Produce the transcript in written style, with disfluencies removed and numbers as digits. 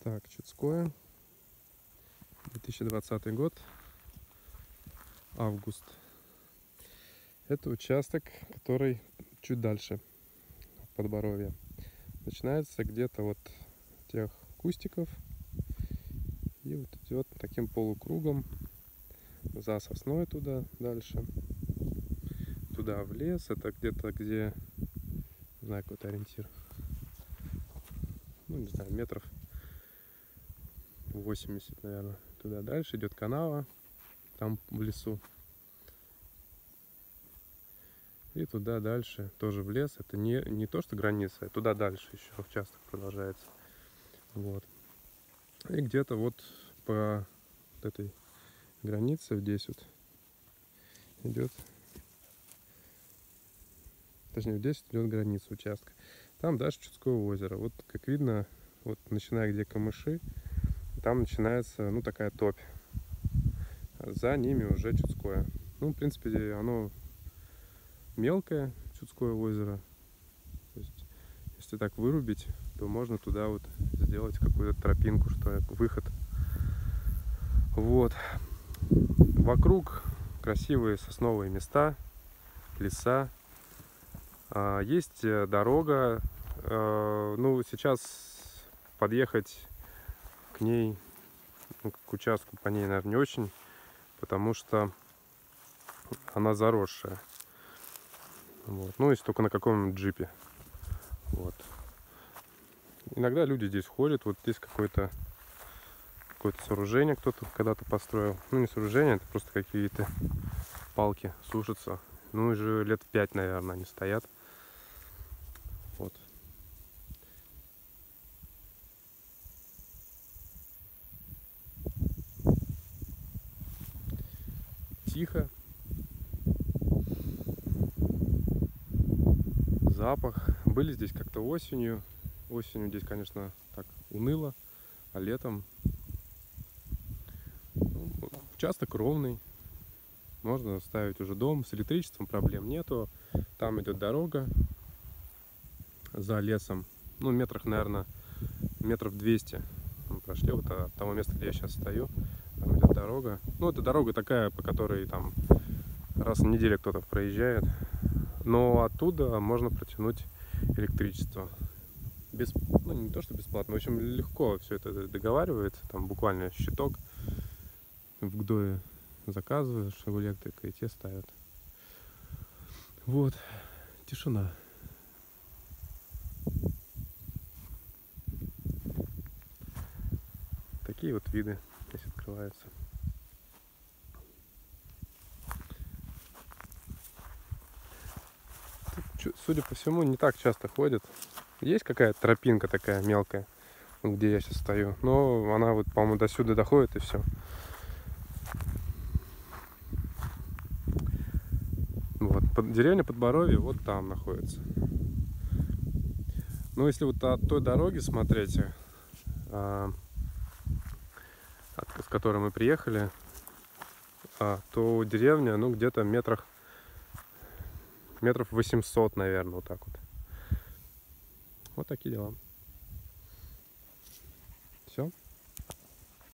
Так, Чудское, 2020 год, август. Это участок, который чуть дальше Подборовья. Начинается где-то вот тех кустиков и вот идет таким полукругом за сосной туда дальше, туда в лес. Это где-то где, не знаю, какой-то ориентир, ну не знаю, метров 80, наверное. Туда дальше идет канава, там в лесу. И туда дальше тоже в лес. Это не то, что граница, а туда дальше еще участок продолжается. Вот. И где-то вот по вот этой границе здесь вот идет, точнее здесь идет граница участка. Там дальше Чудское озеро. Вот как видно, вот начиная где камыши, там начинается, ну, такая топь. За ними уже Чудское. Ну, в принципе, оно мелкое, Чудское озеро. То есть, если так вырубить, то можно туда вот сделать какую-то тропинку, что ли, выход. Вот. Вокруг красивые сосновые места, леса. Есть дорога. Ну, сейчас подъехать к ней, ну, к участку по ней, наверное, не очень, потому что она заросшая. Вот. Ну, если только на каком-нибудь джипе. Вот. Иногда люди здесь ходят. Вот здесь какое-то сооружение кто-то когда-то построил. Ну, не сооружение, это просто какие-то палки сушатся. Ну, уже лет 5, наверное, они стоят. Вот. Тихо. Запах. Были здесь как-то осенью. Осенью здесь, конечно, так уныло, а летом, ну, участок ровный. Можно ставить уже дом. С электричеством проблем нету. Там идет дорога за лесом. Ну, метрах, наверное, метров 200 мы прошли вот от того места, где я сейчас стою. Там идет дорога. Ну, это дорога такая, по которой там раз в неделю кто-то проезжает. Но оттуда можно протянуть электричество. Ну, не то, что бесплатно. В общем, легко все это договаривается. Там буквально щиток в ГДОе заказываешь у электрика, и те ставят. Вот. Тишина. Такие вот виды здесь открываются. Тут, судя по всему, не так часто ходят. Есть какая-то тропинка такая мелкая, где я сейчас стою. Но она вот, по-моему, до сюда доходит, и все. Вот. Деревня Подборовье вот там находится. Ну, если вот от той дороги смотреть, с которой мы приехали, то деревня, ну, где-то метров 800, наверное, вот так вот. Вот такие дела.